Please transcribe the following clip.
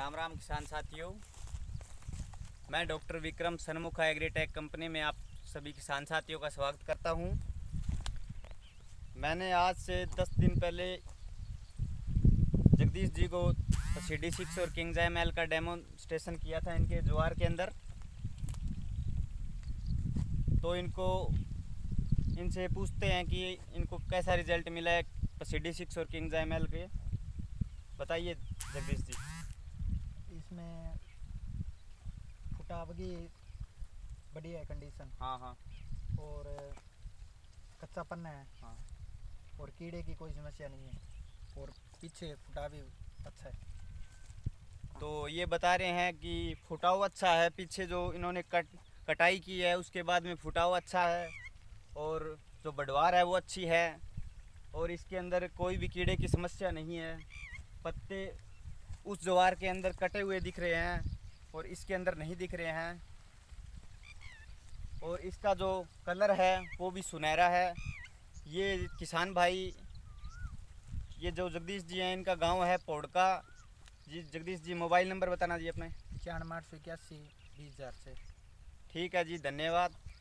राम राम किसान साथियों, मैं doctor Vikram Sanmukha agritech company में आप सभी किसान साथियों का स्वागत करता हूं। मैंने आज से 10 दिन पहले जगदीश जी को CD6 और किंगजाइम एल का डेमोन्स्ट्रेशन किया था इनके ज्वार के अंदर। तो इनसे पूछते हैं कि इनको कैसा रिजल्ट मिला है CD6 और किंगजाइम एल के। बताइए जगदीश जी। इसमें फुटावगी बढ़िया है कंडीशन। हाँ हाँ। और कच्चापन है। हाँ। और कीड़े की कोई समस्या नहीं है और पीछे फुटा भी अच्छा है। तो ये बता रहे हैं कि फुटाव अच्छा है, पीछे जो इन्होंने कटाई की है उसके बाद में फुटाव अच्छा है और जो बढ़वार है वो अच्छी है और इसके अंदर कोई भी कीड़े की समस्या नहीं है। पत्ते उस ज्वार के अंदर कटे हुए दिख रहे हैं और इसके अंदर नहीं दिख रहे हैं और इसका जो कलर है वो भी सुनहरा है। ये किसान भाई, ये जो जगदीश जी हैं, इनका गांव है पोड़का। जी जगदीश जी, मोबाइल नंबर बताना जी अपने। 9581 20 000 से। ठीक है जी, धन्यवाद।